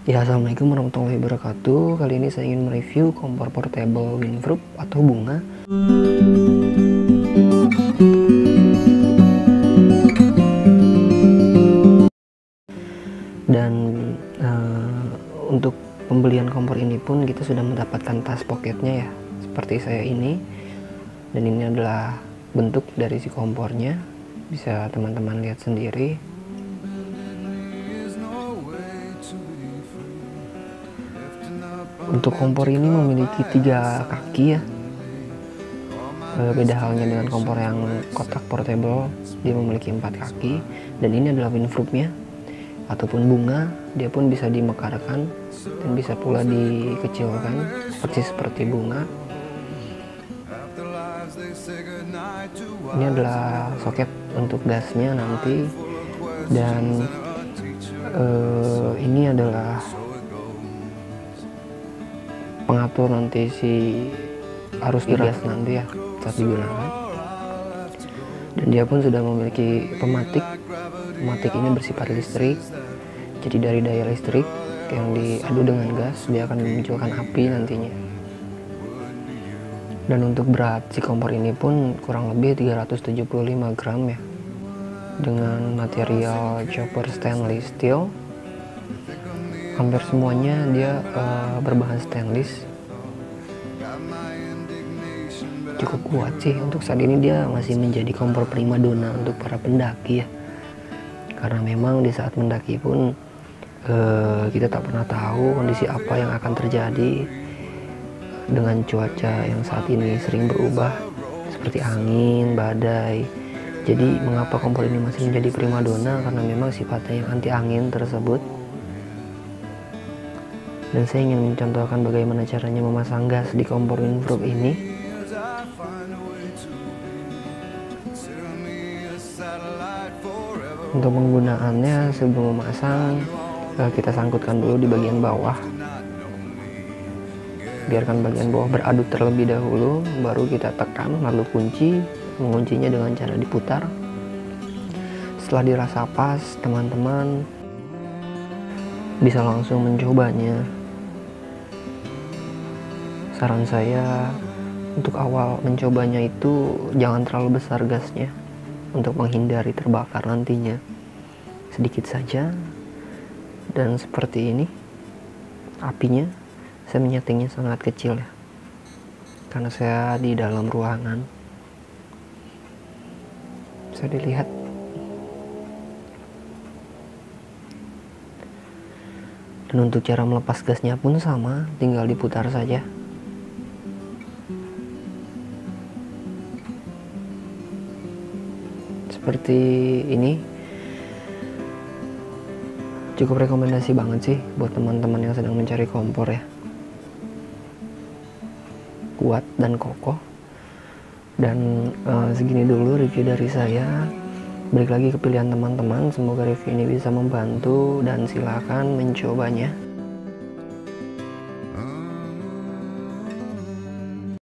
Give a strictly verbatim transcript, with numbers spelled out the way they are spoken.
Ya, assalamualaikum warahmatullahi wabarakatuh. Kali ini saya ingin mereview kompor portable Windfruit atau bunga. Dan uh, untuk pembelian kompor ini pun kita sudah mendapatkan tas poketnya ya, seperti saya ini. Dan ini adalah bentuk dari si kompornya, bisa teman-teman lihat sendiri. Untuk kompor ini memiliki tiga kaki ya. E, beda halnya dengan kompor yang kotak portable, dia memiliki empat kaki. Dan ini adalah Windfruit-nya ataupun bunga, dia pun bisa dimekarkan dan bisa pula dikecilkan seperti seperti bunga. Ini adalah soket untuk gasnya nanti, dan e, ini adalah pengatur nanti si arus gas nanti ya saat digunakan. Dan dia pun sudah memiliki pematik. Pematik ini bersifat listrik, jadi dari daya listrik yang diadu dengan gas dia akan memunculkan api nantinya. Dan untuk berat si kompor ini pun kurang lebih tiga ratus tujuh puluh lima gram ya, dengan material chopper stainless steel. Hampir semuanya dia uh, berbahan stainless. Cukup kuat sih, untuk saat ini dia masih menjadi kompor primadona untuk para pendaki ya. Karena memang di saat mendaki pun uh, kita tak pernah tahu kondisi apa yang akan terjadi dengan cuaca yang saat ini sering berubah, seperti angin, badai. Jadi mengapa kompor ini masih menjadi primadona? Karena memang sifatnya yang anti angin tersebut. Dan saya ingin mencontohkan bagaimana caranya memasang gas di kompor Windfruit ini. Untuk penggunaannya, sebelum memasang kita sangkutkan dulu di bagian bawah. Biarkan bagian bawah beradu terlebih dahulu, baru kita tekan lalu kunci. Menguncinya dengan cara diputar. Setelah dirasa pas, teman-teman bisa langsung mencobanya. Saran saya untuk awal mencobanya itu jangan terlalu besar gasnya untuk menghindari terbakar nantinya. Sedikit saja. Dan seperti ini apinya, saya menyetingnya sangat kecil ya, karena saya di dalam ruangan. Bisa dilihat. Dan untuk cara melepas gasnya pun sama, tinggal diputar saja. Seperti ini. Cukup rekomendasi banget sih buat teman-teman yang sedang mencari kompor ya. Kuat dan kokoh. Dan uh, segini dulu review dari saya. Balik lagi ke pilihan teman-teman. Semoga review ini bisa membantu dan silakan mencobanya.